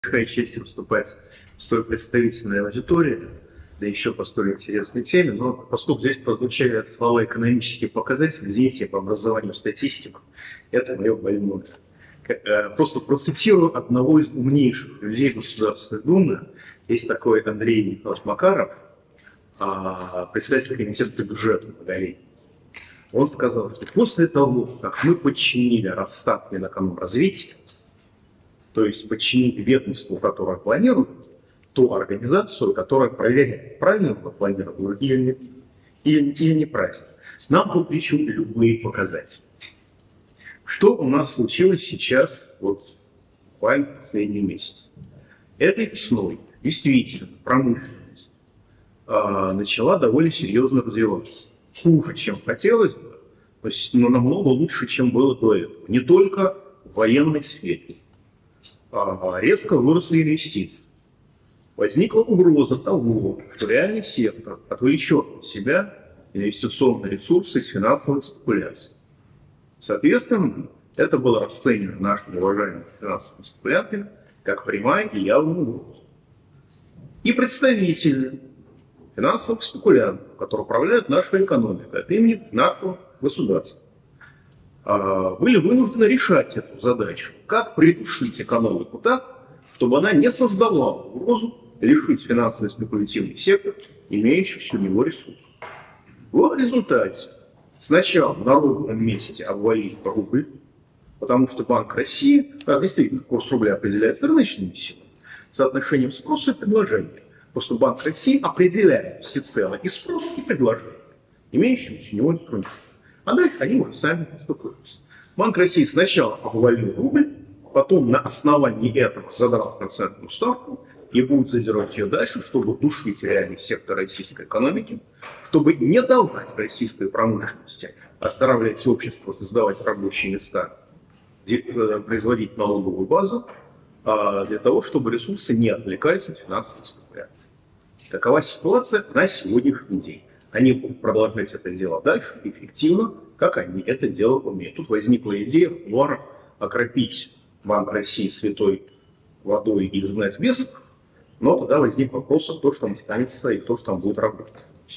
большая честь выступать в столь представительной аудитории, да еще по столь интересной теме. Но поскольку здесь прозвучали слова «экономические показатели», извините, по образованию статистик, это мое больное. Просто процитирую одного из умнейших людей Государственной Думы. Есть такой Андрей Николаевич Макаров, председатель комитета по бюджету Магомедов. Он сказал, что после того, как мы подчинили Росстат Минэкономразвития, то есть подчинили ведомству, которое планирует, ту организацию, которая проверяет, правильно мы планировали или неправильно. Нам по плечу любые показатели. Что у нас случилось сейчас, вот буквально последний месяц? Этой весной действительно промышленность начала довольно серьезно развиваться. Хуже, чем хотелось бы, но намного лучше, чем было до этого. Не только в военной сфере. Резко выросли инвестиции. Возникла угроза того, что реальный сектор отвлечет от себя инвестиционные ресурсы из финансовых спекуляций. Соответственно, это было расценено нашими уважаемыми финансовыми спекулянтами как прямая и явная угроза. И представители финансовых спекулянтов, которые управляют нашей экономикой от имени нашего государства, были вынуждены решать эту задачу. Как придушить экономику так, чтобы она не создавала угрозу лишить финансово-спекулятивный сектор имеющихся у него ресурсов. В результате сначала на ровном месте обвалили рубль, потому что Банк России, действительно, курс рубля определяется рыночными силами, соотношением спроса и предложения. Просто Банк России определяет всецело и спрос, и предложение, имеющимся у него инструмент. А дальше они уже сами стыкуются. Банк России сначала обвалил рубль, потом на основании этого задрал процентную ставку и будет задирать ее дальше, чтобы душить реальный сектор российской экономики, чтобы не давать российской промышленности оздоровлять общество, создавать рабочие места, производить налоговую базу, для того, чтобы ресурсы не отвлекались от финансовых спекуляций. Такова ситуация на сегодняшний день. Они будут продолжать это дело дальше эффективно, как они это дело умеют. Тут возникла идея в кулуарах окропить Банк России святой водой и изгнать бесов, но тогда возник вопрос о том, что там останется и то, что там будет работать.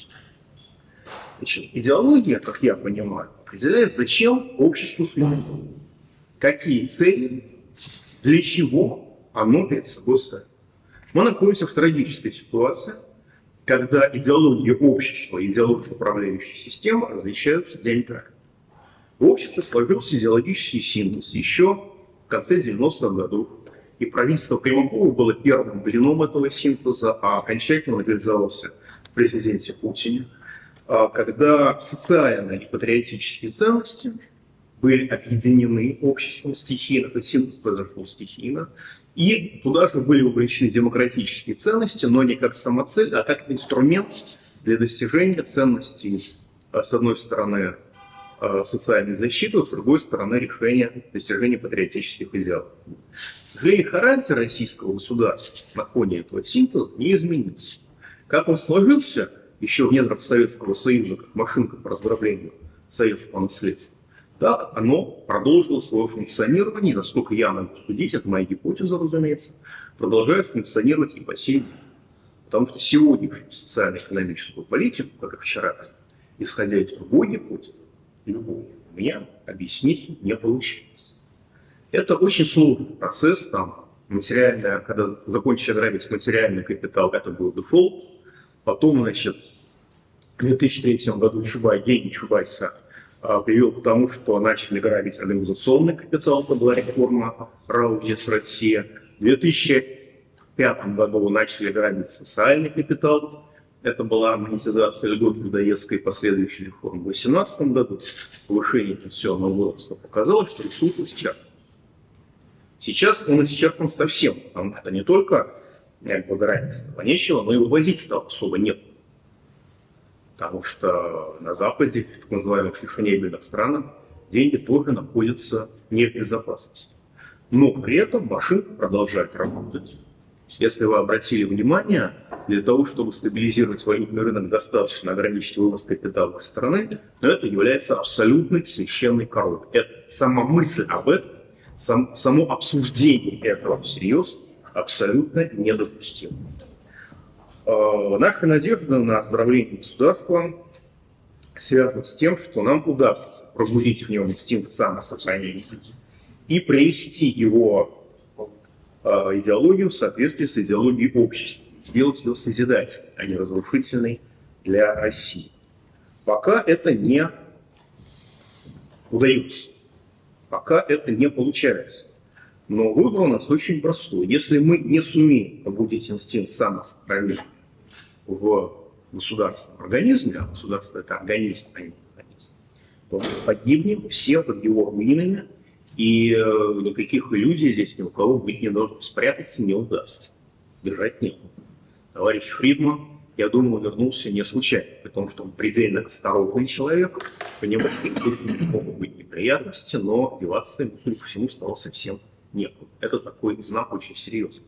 Значит, идеология, как я понимаю, определяет, зачем общество существует, какие цели, для чего оно перед собой ставит. Мы находимся в трагической ситуации, когда идеология общества и идеология управляющей системы различаются диаметрально. В обществе сложился идеологический синтез еще в конце 90-х годов. И правительство Примакова было первым блином этого синтеза, а окончательно реализовался в президенте Путине, когда социальные и патриотические ценности были объединены обществом стихийно, этот синтез произошел стихийно, и туда же были вовлечены демократические ценности, но не как самоцель, а как инструмент для достижения ценностей, с одной стороны, социальной защиты, с другой стороны, достижения патриотических идеалов. К сожалению, характер российского государства на фоне этого синтеза не изменился. Как он сложился еще в недрах Советского Союза, как машинка по раздроблению советского наследства, так оно продолжило свое функционирование, и, насколько я могу судить, это моя гипотеза, разумеется, продолжает функционировать и по сей день. Потому что сегодняшнюю социально-экономическую политику, как и вчера, исходя из другой гипотезы, любой, у меня объяснить не получается. Это очень сложный процесс, там, когда закончили грабить материальный капитал, это был дефолт. Потом, значит, в 2003 году гений Чубайса привел к тому, что начали грабить организационный капитал, это была реформа РАО ЕС Россия. В 2005 году начали грабить социальный капитал, это была монетизация льгот людоедской и последующей реформы. В 2018 году повышение пенсионного возраста показало, что ресурс исчерпан. Сейчас он исчерпан совсем, потому что не только грабить стало нечего, но и вывозить стало особо нет. Потому что на Западе, в так называемых фешенебельных странах, деньги тоже находятся не в безопасности. Но при этом машинка продолжает работать. Если вы обратили внимание, для того, чтобы стабилизировать валютный рынок, достаточно ограничить вывоз капитала из страны, но это является абсолютной священной коровой. Это сама мысль об этом, само обсуждение этого всерьез абсолютно недопустимо. Наша надежда на оздоровление государства связана с тем, что нам удастся пробудить в нем инстинкт самосохранения и привести его идеологию в соответствии с идеологией общества, сделать ее созидательной, а не разрушительной для России. Пока это не удается, пока это не получается. Но выбор у нас очень простой. Если мы не сумеем пробудить инстинкт самосохранения в государственном организме, а государство – это организм, а не организм, то мы погибнем все под его руинами, и никаких иллюзий здесь ни у кого быть не должно. Спрятаться не удастся, бежать некуда. Товарищ Фридман, я думаю, вернулся не случайно, при том, что он предельно осторожный человек, понимает, что могут быть неприятности, но деваться ему, судя по всему, стало совсем некуда. Это такой знак очень серьезный.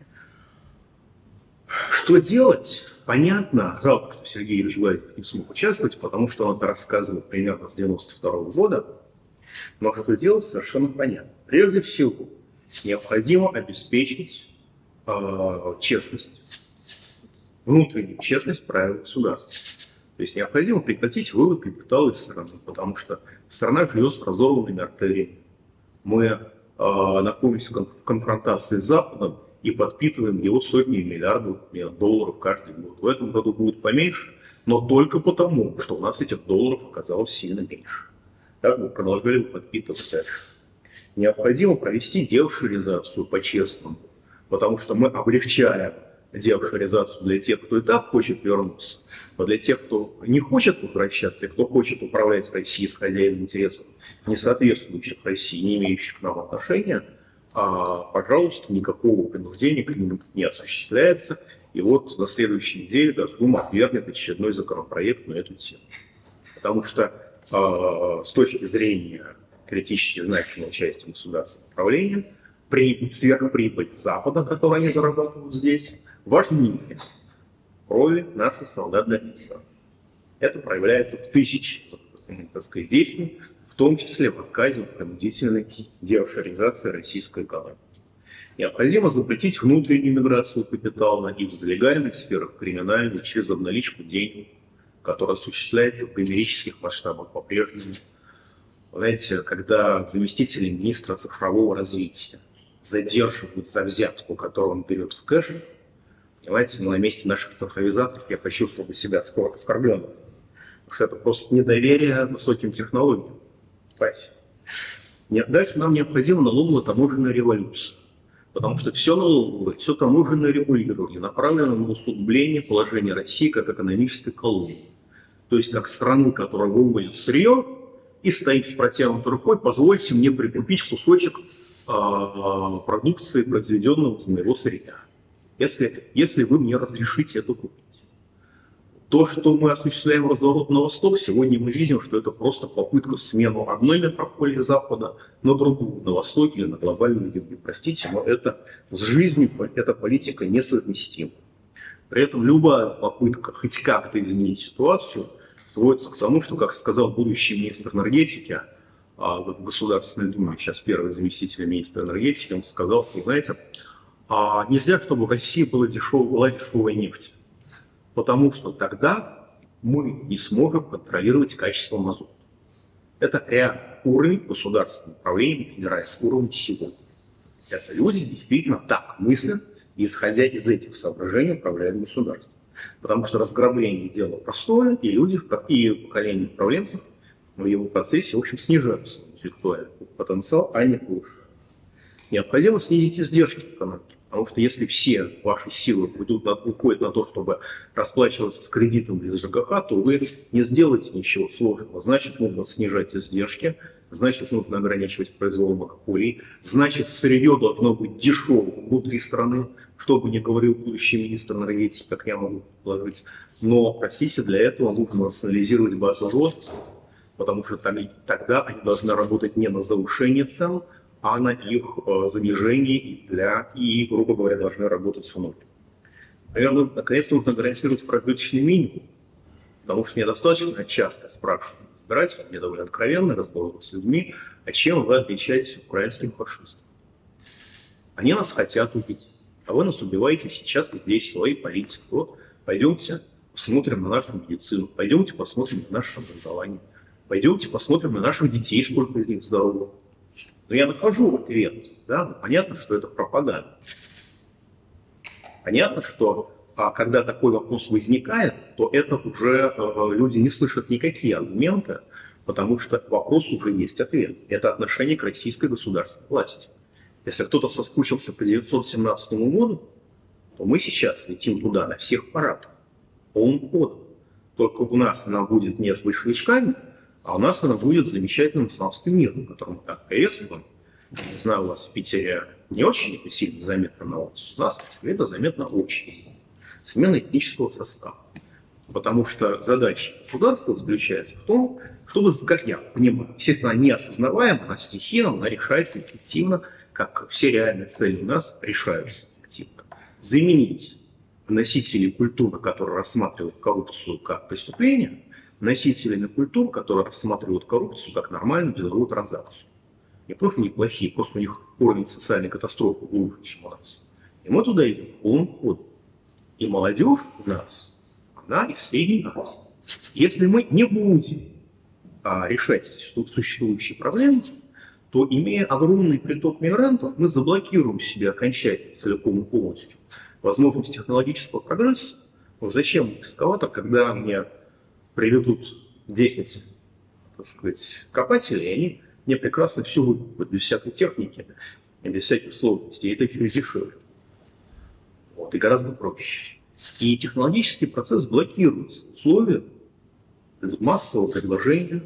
Что делать? Понятно. Жалко, что Сергей Юрьевич Гладиков не смог участвовать, потому что он это рассказывал примерно с 92 года. Но что делать, совершенно понятно. Прежде всего, необходимо обеспечить честность, внутреннюю честность правил государства. То есть необходимо прекратить вывод капитала из страны, потому что страна живет с разорванными артериями. Мы находимся в конфронтации с Западом и подпитываем его сотнями миллиардов долларов каждый год. В этом году будет поменьше, но только потому, что у нас этих долларов оказалось сильно меньше. Так мы продолжали подпитывать дальше. Необходимо провести деофшоризацию по-честному, потому что мы облегчаем деофшоризацию для тех, кто и так хочет вернуться, а для тех, кто не хочет возвращаться, и кто хочет управлять Россией, исходя из интересов, не соответствующих России, не имеющих к нам отношения, пожалуйста, никакого принуждения к ним не осуществляется. И вот на следующей неделе Госдума отвергнет очередной законопроект на эту тему. Потому что с точки зрения критически значимой части государственного управления, сверхприбыль Запада, которую они зарабатывают здесь, важнее крови наших солдат и офицеров. Это проявляется в тысячах, так сказать, действий, в том числе в отказе от принудительной деофшоризации российской экономики. Необходимо запретить внутреннюю миграцию капитала и в залегальных сферах криминальной через обналичку денег, которая осуществляется в коммерческих масштабах по-прежнему. Знаете, когда заместители министра цифрового развития задерживают за взятку, которую он берет в кэш, понимаете, на месте наших цифровизаторов я почувствовал бы себя оскорбленным. Потому что это просто недоверие высоким технологиям. Дальше нам необходима налоговая таможенная революция. Потому что все налоговое, все таможенное регулирование направлено на усугубление положения России как экономической колонии. То есть как страны, которая вывозит сырье и стоит с протянутой рукой, позвольте мне прикупить кусочек продукции, произведенного из моего сырья, если вы мне разрешите это купить. То, что мы осуществляем разворот на восток, сегодня мы видим, что это просто попытка смену одной метрополии Запада на другую, на востоке или на глобальном юге. Простите, но это с жизнью, эта политика несовместима. При этом любая попытка хоть как-то изменить ситуацию сводится к тому, что, как сказал будущий министр энергетики в Государственной Думе, сейчас первый заместитель министра энергетики, он сказал, что, знаете, нельзя, чтобы в России была дешевая нефть. Потому что тогда мы не сможем контролировать качество мазута. Это реальный уровень государственного управления на федеральном уровне сегодня. Это люди действительно так мыслят, и, исходя из этих соображений, управляют государством. Потому что разграбление – дело простое, и люди, и поколение управленцев в его процессе, в общем, снижают свой интеллектуальный потенциал, а не повышают. Необходимо снизить издержки экономики. Потому что если все ваши силы уходят на то, чтобы расплачиваться с кредитом из ЖКХ, то вы не сделаете ничего сложного. Значит, нужно снижать издержки, значит, нужно ограничивать произвол монополий, значит, сырье должно быть дешевым внутри страны, что бы ни говорил будущий министр энергетики, как я могу предположить. Но, простите, для этого нужно национализировать базовый отрасль, потому что тогда они должны работать не на завышение цен, а на их занижение и, грубо говоря, должны работать с нулем. Наверное, наконец нужно гарантировать прожиточный минимум, потому что меня достаточно часто спрашивают избиратели, мне довольно откровенный разговор с людьми, а чем вы отличаетесь от украинских фашистов? Они нас хотят убить. А вы нас убиваете сейчас здесь, своей политикой. Вот, пойдемте посмотрим на нашу медицину, пойдемте посмотрим на наше образование, пойдемте посмотрим на наших детей, сколько из них здоровых. Но я нахожу ответ. Да? Понятно, что это пропаганда. Понятно, что когда такой вопрос возникает, то это уже люди не слышат никакие аргументы, потому что вопрос уже есть ответ. Это отношение к российской государственной власти. Если кто-то соскучился по 1917 году, то мы сейчас летим туда на всех парах, полным ходом. Только у нас она будет не с большевичками, а у нас она будет с замечательным исламским миром, которым мы так приветствуем. Не знаю, у вас в Питере не очень это сильно заметно на улице. У нас в Москве это заметно очень. Смена этнического состава. Потому что задача государства заключается в том, чтобы, как я понимаю, естественно, не осознаваемо, она стихийно, она решается эффективно, как все реальные цели у нас решаются эффективно. Заменить носителей культуры, которые рассматривают коррупцию как преступление, носителями культур, которые рассматривают коррупцию как нормальную деловую транзакцию. Не просто неплохие, просто у них уровень социальной катастрофы глубже, чем у нас. И мы туда идем полным ходом. И молодежь у нас, она и в Средней Азии. Если мы не будем решать существующие проблемы, то, имея огромный приток мигрантов, мы заблокируем себе окончательно, целиком и полностью возможность технологического прогресса. Ну, зачем экскаватор, когда мне приведут 10, так сказать, копателей, и они мне прекрасно все выкупят без всякой техники, без всяких сложностей, и это еще и дешевле. Вот, и гораздо проще. И технологический процесс блокируется в условиях массового предложения,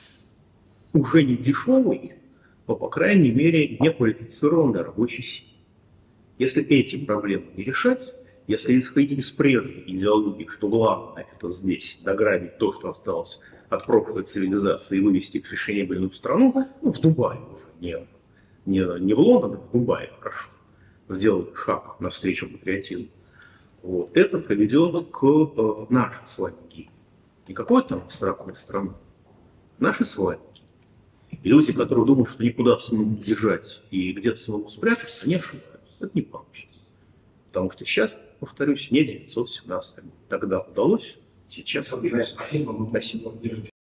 уже не дешевой, но, по крайней мере, неквалифицированной рабочей силы. Если эти проблемы не решать, если исходить из прежней идеологии, что главное это здесь дограбить то, что осталось от прошлой цивилизации, и вывести к фешенебельную страну, ну, в Дубае уже, не в Лондон, а в Дубае, хорошо, сделать шаг навстречу патриотизму. Вот. Это приведет к нашей с вами гибели. Не какой-то там абстрактной страны, нашей с вами. И люди, которые думают, что никуда смогут бежать и где-то смогут спрятаться, не ошибаются. Это не получится. Потому что сейчас, повторюсь, не 917 год. Тогда удалось, сейчас... Спасибо. Спасибо.